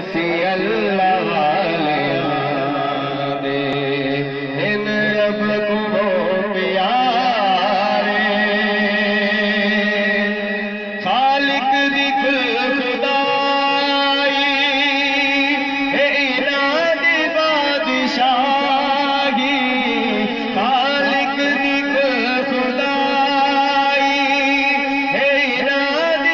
असी अल्लाह वाले दे इन रब को प्यारे खालिक दी खुदाई है इनाद बादशाही खालिक दी खुदाई है इनाद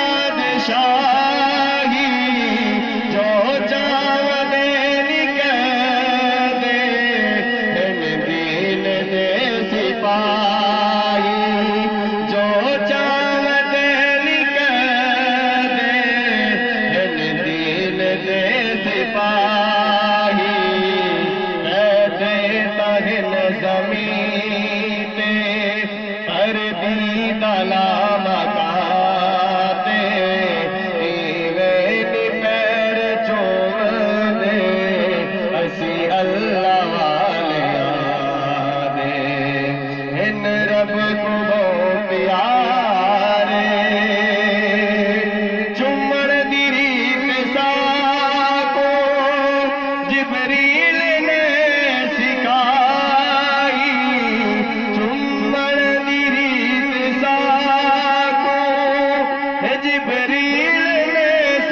बादशाही जो चावदे निकल दे इन दीन दे सिपाही जो चावदे निकल दे इन दीन दे सिपाही ऐसे तहिन ज़मीन पे पर दीदाला मकाते इवे नी पैर चूम दे असी अल्लाह वाले दे इन रब को प्यारे चुमण दी रीत साको जिबरील ने सिखाई चुमण दी रीत साको जिबरील ने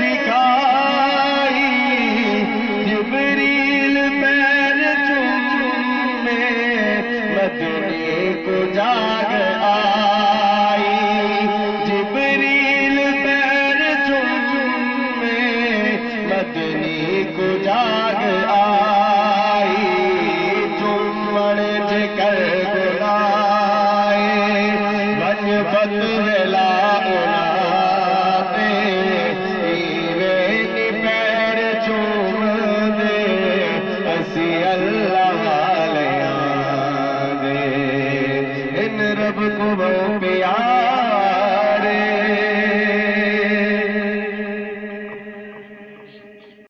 सिखाई जिबरील पैर चूमे मदनी को जाग आई जिबरील पैर चूमे मदनी को जाग आई चुमण जिकर गुनाए वन बदला उनाते इवे नी पैर चूम दे असी अल्लाह वाले दे इन रब को प्यार